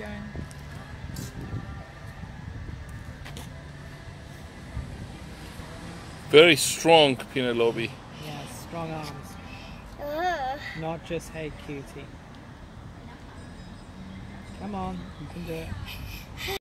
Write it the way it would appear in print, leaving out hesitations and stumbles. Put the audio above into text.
going. Very strong, Penelope. Yeah, strong arms. Not just hey cutie. Come on, you can do it.